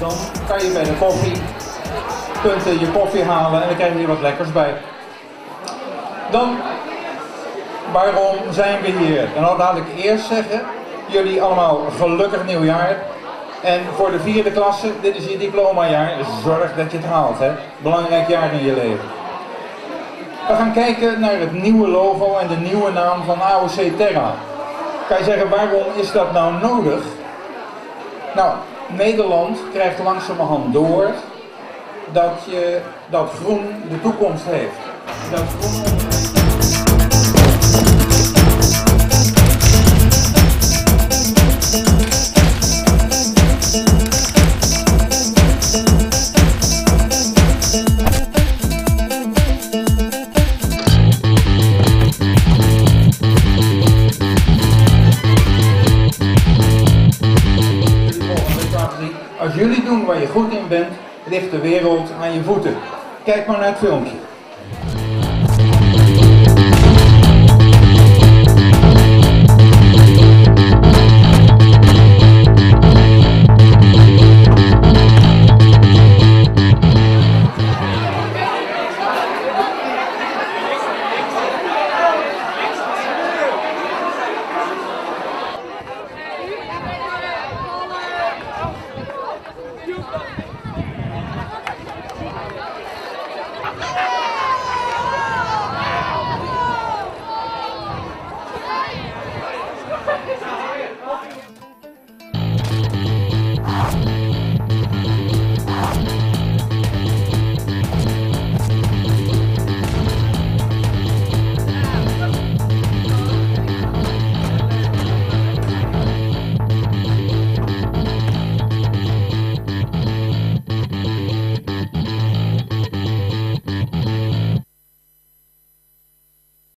dan kan je bij de koffiepunten je koffie halen en dan krijg je hier wat lekkers bij. Dan, waarom zijn we hier? En dan laat ik eerst zeggen, jullie allemaal gelukkig nieuwjaar. En voor de 4e klasse, dit is je diplomajaar, zorg dat je het haalt, hè. Belangrijk jaar in je leven. We gaan kijken naar het nieuwe logo en de nieuwe naam van AOC Terra. Kan je zeggen, waarom is dat nou nodig? Nou, Nederland krijgt langzamerhand door dat groen de toekomst heeft. Dat groen... Als jullie doen waar je goed in bent, ligt de wereld aan je voeten. Kijk maar naar het filmpje.